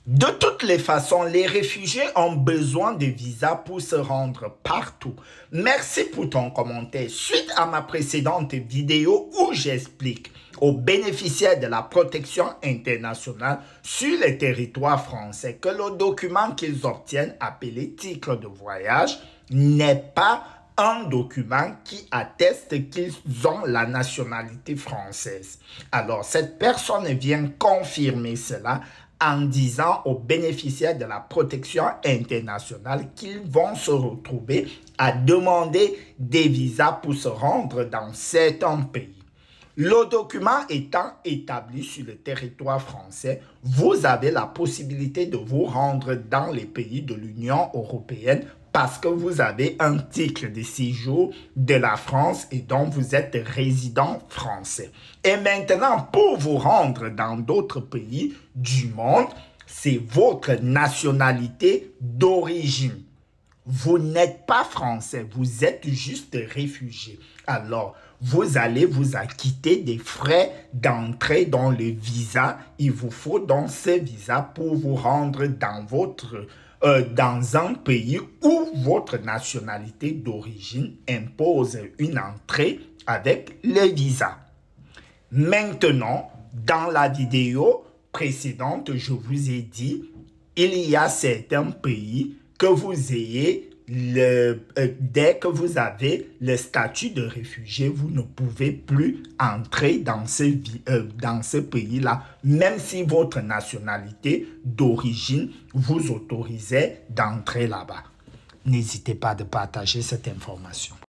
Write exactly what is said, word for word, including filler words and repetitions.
De toutes les façons, les réfugiés ont besoin de visas pour se rendre partout. Merci pour ton commentaire. Suite à ma précédente vidéo où j'explique aux bénéficiaires de la protection internationale sur le territoire français que le document qu'ils obtiennent appelé titre de voyage n'est pas un document qui atteste qu'ils ont la nationalité française. Alors, cette personne vient confirmer cela en disant aux bénéficiaires de la protection internationale qu'ils vont se retrouver à demander des visas pour se rendre dans certains pays. Le document étant établi sur le territoire français, vous avez la possibilité de vous rendre dans les pays de l'Union européenne parce que vous avez un titre de séjour de la France et dont vous êtes résident français. Et maintenant, pour vous rendre dans d'autres pays du monde, c'est votre nationalité d'origine. Vous n'êtes pas français, vous êtes juste réfugié. Alors, vous allez vous acquitter des frais d'entrée dans le visa. Il vous faut donc ce visa pour vous rendre dans votre euh, dans un pays où votre nationalité d'origine impose une entrée avec le visa. Maintenant, dans la vidéo précédente, je vous ai dit, il y a certains pays que vous ayez, le, euh, dès que vous avez le statut de réfugié, vous ne pouvez plus entrer dans ce, euh, dans ce pays-là, même si votre nationalité d'origine vous autorisait d'entrer là-bas. N'hésitez pas de partager cette information.